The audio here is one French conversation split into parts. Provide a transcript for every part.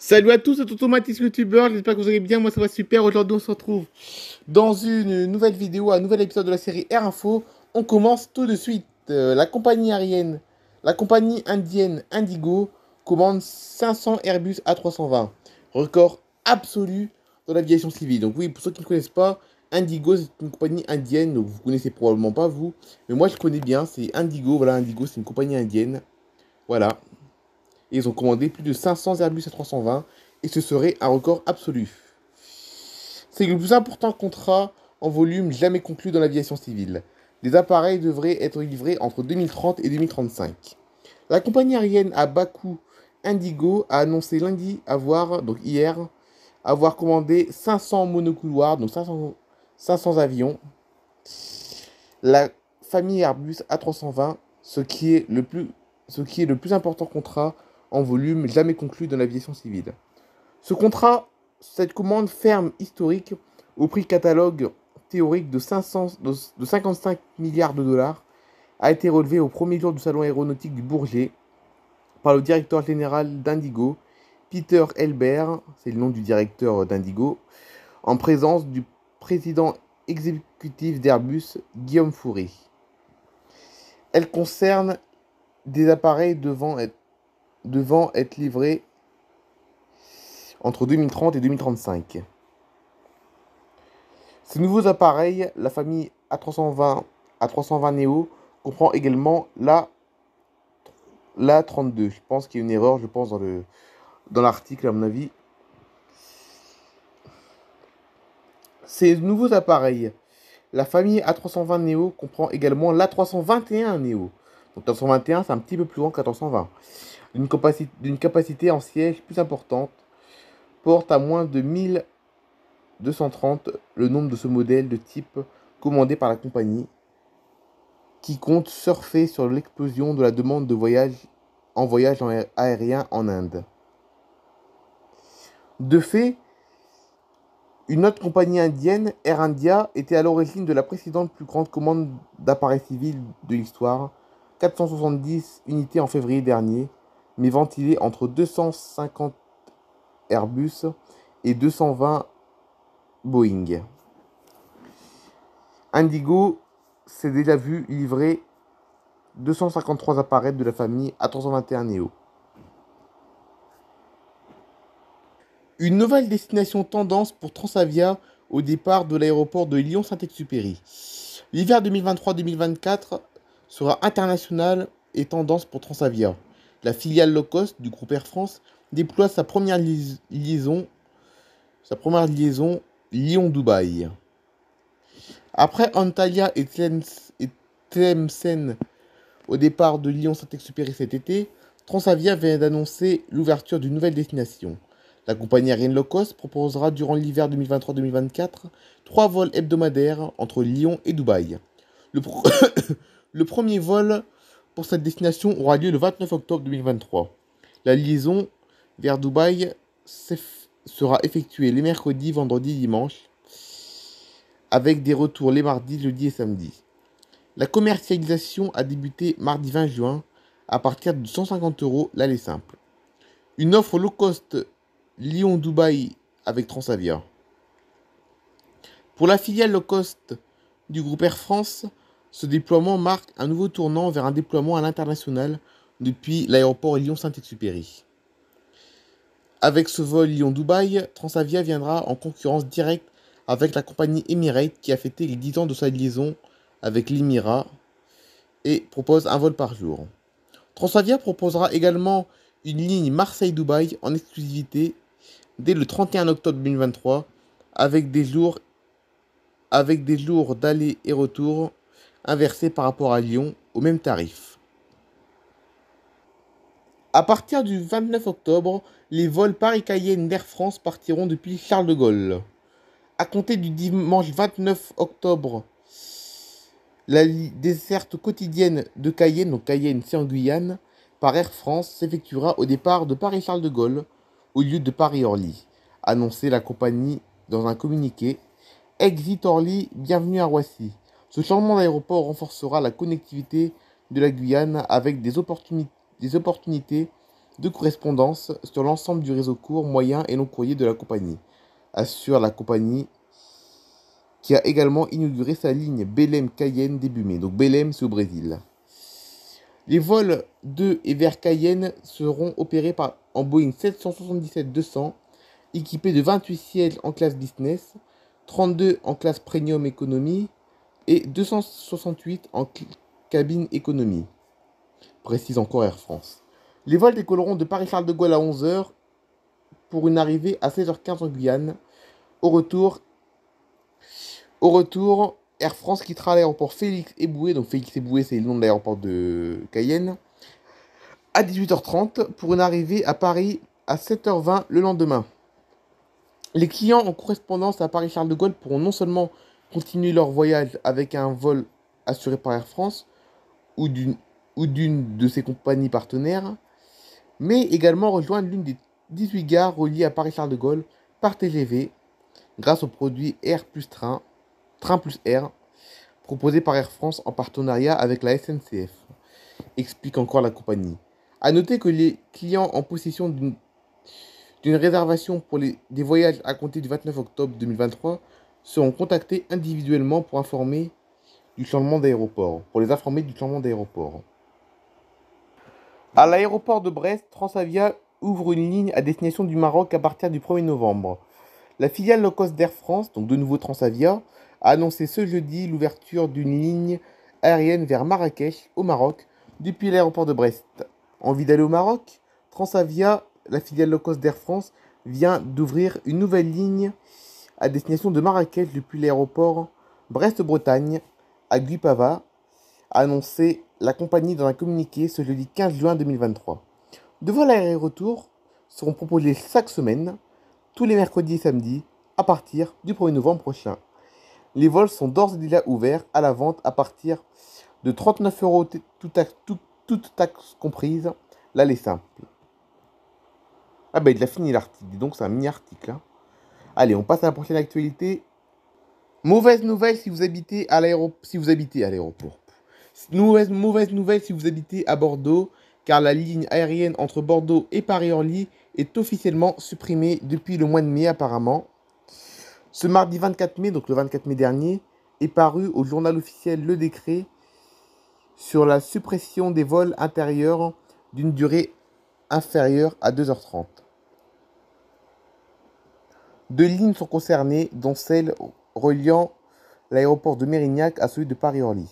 Salut à tous, c'est Automatis YouTuber, j'espère que vous allez bien, moi ça va super. Aujourd'hui on se retrouve dans une nouvelle vidéo, un nouvel épisode de la série Air Info. On commence tout de suite. La compagnie indienne Indigo commande 500 Airbus A320, record absolu dans l'aviation civile. Donc oui, pour ceux qui ne connaissent pas, Indigo c'est une compagnie indienne, donc vous connaissez probablement pas vous, mais moi je connais bien, c'est Indigo, voilà Indigo c'est une compagnie indienne, voilà. Et ils ont commandé plus de 500 Airbus A320 et ce serait un record absolu. C'est le plus important contrat en volume jamais conclu dans l'aviation civile. Les appareils devraient être livrés entre 2030 et 2035. La compagnie aérienne à bas coût Indigo a annoncé lundi donc hier, avoir commandé 500 monocouloirs, donc 500 avions. La famille Airbus A320, ce qui est le plus important contrat en volume jamais conclu dans l'aviation civile. Ce contrat, cette commande ferme historique au prix catalogue théorique de 55 milliards de dollars, a été relevé au premier jour du salon aéronautique du Bourget par le directeur général d'Indigo, Peter Elbert, c'est le nom du directeur d'Indigo, en présence du président exécutif d'Airbus, Guillaume Faury. Elle concerne des appareils devant être livrés entre 2030 et 2035. Ces nouveaux appareils, la famille A320 Neo, comprend également l'A32. Je pense qu'il y a une erreur, dans l'article à mon avis. Ces nouveaux appareils, la famille A320 Neo comprend également l'A321 Neo. Donc l'A321 c'est un petit peu plus grand qu'A320. D'une capacité en siège plus importante, porte à moins de 1230 le nombre de ce modèle de type commandé par la compagnie, qui compte surfer sur l'explosion de la demande de voyage aérien en Inde. De fait, une autre compagnie indienne, Air India, était à l'origine de la précédente plus grande commande d'appareils civils de l'histoire, 470 unités en février dernier, mais ventilées entre 250 Airbus et 220 Boeing. Indigo s'est déjà vu livrer 253 appareils de la famille A321 Neo. Une nouvelle destination tendance pour Transavia au départ de l'aéroport de Lyon-Saint-Exupéry. L'hiver 2023-2024 sera international et tendance pour Transavia. La filiale low cost du groupe Air France déploie sa première liaison Lyon-Dubaï. Après Antalya et Tlemcen au départ de Lyon-Saint-Exupéry cet été, Transavia vient d'annoncer l'ouverture d'une nouvelle destination. La compagnie aérienne low cost proposera durant l'hiver 2023-2024 3 vols hebdomadaires entre Lyon et Dubaï. Le premier vol pour cette destination aura lieu le 29 octobre 2023. La liaison vers Dubaï sera effectuée les mercredis, vendredis, dimanches, avec des retours les mardis, jeudis et samedis. La commercialisation a débuté mardi 20 juin à partir de 150 € l'aller simple. Une offre low cost Lyon-Dubaï avec Transavia. Pour la filiale low cost du groupe Air France, ce déploiement marque un nouveau tournant vers un déploiement à l'international depuis l'aéroport Lyon-Saint-Exupéry. Avec ce vol Lyon-Dubaï, Transavia viendra en concurrence directe avec la compagnie Emirates qui a fêté les 10 ans de sa liaison avec l'Émirat et propose un vol par jour. Transavia proposera également une ligne Marseille-Dubaï en exclusivité dès le 31 octobre 2023 avec des jours d'aller et retour inversés par rapport à Lyon au même tarif. À partir du 29 octobre, les vols Paris-Cayenne d'Air France partiront depuis Charles de Gaulle. À compter du dimanche 29 octobre, la desserte quotidienne de Cayenne, donc Cayenne c'est en Guyane, par Air France s'effectuera au départ de Paris-Charles de Gaulle au lieu de Paris-Orly, annonçait la compagnie dans un communiqué. Exit Orly, bienvenue à Roissy. Ce changement d'aéroport renforcera la connectivité de la Guyane avec des opportunités de correspondance sur l'ensemble du réseau court, moyen et long courrier de la compagnie, assure la compagnie qui a également inauguré sa ligne Belém-Cayenne début mai. Donc Belém, c'est au Brésil. Les vols de et vers Cayenne seront opérés en Boeing 777-200, équipés de 28 sièges en classe business, 32 en classe premium economy et 268 en cabine économie, précise encore Air France. Les vols décolleront de Paris-Charles de Gaulle à 11 h pour une arrivée à 16 h 15 en Guyane. Au retour, Air France quittera l'aéroport Félix Éboué, donc Félix Éboué c'est le nom de l'aéroport de Cayenne, à 18 h 30 pour une arrivée à Paris à 7 h 20 le lendemain. Les clients en correspondance à Paris-Charles de Gaulle pourront non seulement continuer leur voyage avec un vol assuré par Air France ou d'une de ses compagnies partenaires, mais également rejoindre l'une des 18 gares reliées à Paris-Charles de Gaulle par TGV grâce au produit Air plus Train plus Air, proposé par Air France en partenariat avec la SNCF, explique encore la compagnie. A noter que les clients en possession d'une réservation pour des voyages à compter du 29 octobre 2023 seront contactés individuellement pour les informer du changement d'aéroport. À l'aéroport de Brest, Transavia ouvre une ligne à destination du Maroc à partir du 1er novembre. La filiale low cost d'Air France, donc de nouveau Transavia, a annoncé ce jeudi l'ouverture d'une ligne aérienne vers Marrakech, au Maroc, depuis l'aéroport de Brest. Envie d'aller au Maroc? Transavia, la filiale low cost d'Air France, vient d'ouvrir une nouvelle ligne à destination de Marrakech depuis l'aéroport Brest-Bretagne à Guipava, a annoncé la compagnie dans un communiqué ce jeudi 15 juin 2023. De vols aller-retour seront proposés chaque semaine, tous les mercredis et samedis, à partir du 1er novembre prochain. Les vols sont d'ores et déjà ouverts à la vente à partir de 39 €, toute taxe comprise, l'aller simple. Ah bah il a fini l'article, dis donc c'est un mini-article. Hein. Allez, on passe à la prochaine actualité. Mauvaise nouvelle si vous habitez à l'aéroport. Mauvaise nouvelle si vous habitez à Bordeaux, car la ligne aérienne entre Bordeaux et Paris-Orly est officiellement supprimée depuis le mois de mai apparemment. Ce mardi 24 mai, donc le 24 mai dernier, est paru au journal officiel le décret sur la suppression des vols intérieurs d'une durée inférieure à 2 h 30. Deux lignes sont concernées, dont celle reliant l'aéroport de Mérignac à celui de Paris-Orly.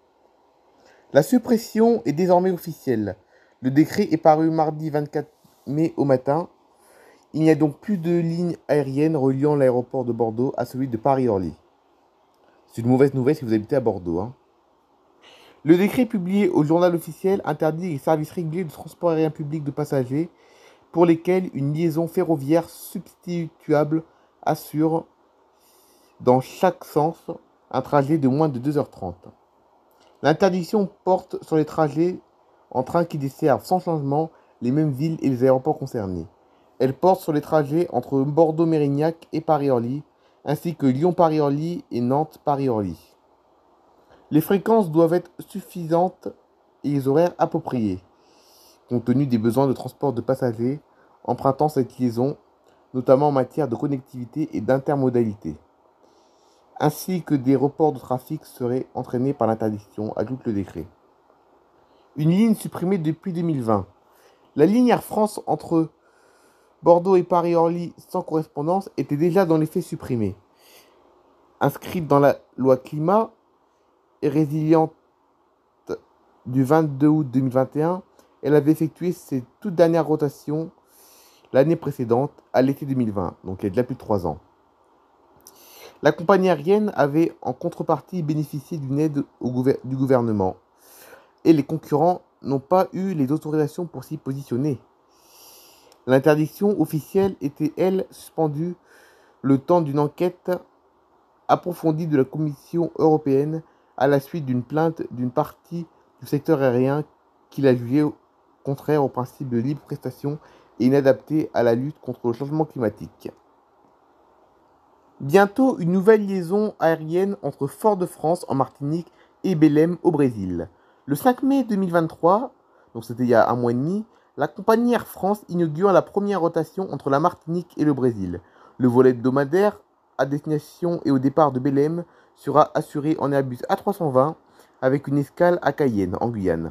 La suppression est désormais officielle. Le décret est paru mardi 24 mai au matin. Il n'y a donc plus de ligne aérienne reliant l'aéroport de Bordeaux à celui de Paris-Orly. C'est une mauvaise nouvelle si vous habitez à Bordeaux. Hein. Le décret publié au journal officiel interdit les services réguliers de transport aérien public de passagers pour lesquels une liaison ferroviaire substituable assure, dans chaque sens, un trajet de moins de 2 h 30. L'interdiction porte sur les trajets en train qui desservent sans changement les mêmes villes et les aéroports concernés. Elle porte sur les trajets entre Bordeaux-Mérignac et Paris-Orly, ainsi que Lyon-Paris-Orly et Nantes-Paris-Orly. Les fréquences doivent être suffisantes et les horaires appropriés, compte tenu des besoins de transport de passagers empruntant cette liaison, notamment en matière de connectivité et d'intermodalité, ainsi que des reports de trafic seraient entraînés par l'interdiction, ajoute le décret. Une ligne supprimée depuis 2020. La ligne Air France entre Bordeaux et Paris-Orly sans correspondance était déjà dans les faits supprimée. Inscrite dans la loi climat et résiliente du 22 août 2021, elle avait effectué ses toutes dernières rotations l'année précédente, à l'été 2020, donc il y a déjà plus de 3 ans. La compagnie aérienne avait en contrepartie bénéficié d'une aide du gouvernement, et les concurrents n'ont pas eu les autorisations pour s'y positionner. L'interdiction officielle était, elle, suspendue le temps d'une enquête approfondie de la Commission européenne à la suite d'une plainte d'une partie du secteur aérien qui l'a jugée contraire au principe de libre prestation et inadaptée à la lutte contre le changement climatique. Bientôt une nouvelle liaison aérienne entre Fort-de-France en Martinique et Belém au Brésil. Le 5 mai 2023, donc c'était il y a un mois et demi, La compagnie Air France inaugure la première rotation entre la Martinique et le Brésil. Le vol hebdomadaire à destination et au départ de Belém sera assuré en Airbus A320 avec une escale à Cayenne, en Guyane.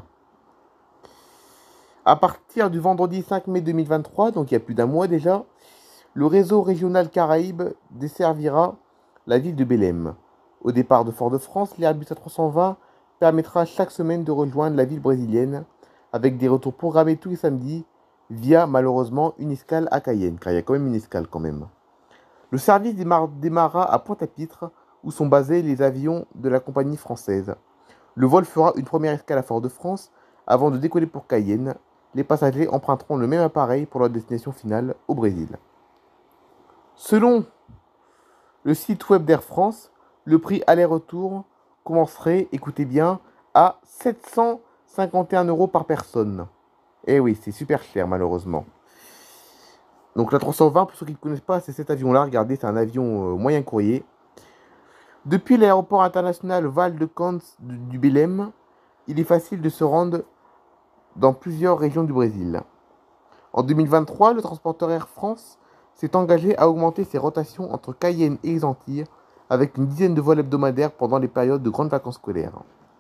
À partir du vendredi 5 mai 2023, donc il y a plus d'un mois déjà, le réseau régional Caraïbes desservira la ville de Belém. Au départ de Fort-de-France, l'Airbus A320 permettra chaque semaine de rejoindre la ville brésilienne avec des retours programmés tous les samedis via malheureusement une escale à Cayenne, car il y a quand même une escale quand même. Le service démarra à Pointe-à-Pitre où sont basés les avions de la compagnie française. Le vol fera une première escale à Fort-de-France avant de décoller pour Cayenne. Les passagers emprunteront le même appareil pour leur destination finale au Brésil. Selon le site web d'Air France, le prix aller-retour commencerait, écoutez bien, à 751 € par personne. Eh oui, c'est super cher malheureusement. Donc la 320, pour ceux qui ne connaissent pas, c'est cet avion-là. Regardez, c'est un avion moyen courrier. Depuis l'aéroport international Val-de-Cans du Belém, il est facile de se rendre dans plusieurs régions du Brésil. En 2023, le transporteur Air France s'est engagé à augmenter ses rotations entre Cayenne et les Antilles avec une dizaine de vols hebdomadaires pendant les périodes de grandes vacances scolaires.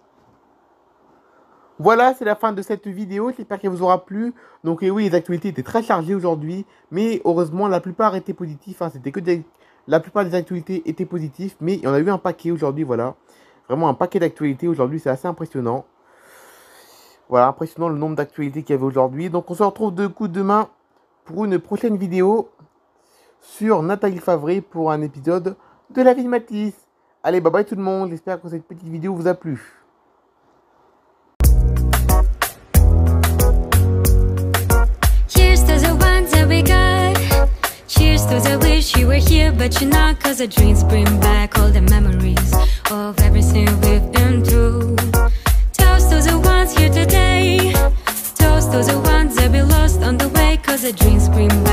Voilà, c'est la fin de cette vidéo, j'espère qu'elle vous aura plu. Donc oui, les actualités étaient très chargées aujourd'hui, mais heureusement la plupart étaient positifs, la plupart des actualités étaient positives, mais il y en a eu un paquet aujourd'hui, voilà. Vraiment un paquet d'actualités aujourd'hui, c'est assez impressionnant. Voilà, impressionnant le nombre d'actualités qu'il y avait aujourd'hui. Donc on se retrouve demain pour une prochaine vidéo sur Nathalie Favre pour un épisode de La Vie de Matisse. Allez, bye bye tout le monde, j'espère que cette petite vidéo vous a plu. Cheers to the ones that we got. Cheers to the wish you were here but you're not, 'cause the dreams bring back all the memories of everything we've been through. Toast to the ones here today. Toast to the ones that we lost on the way, 'cause the dreams bring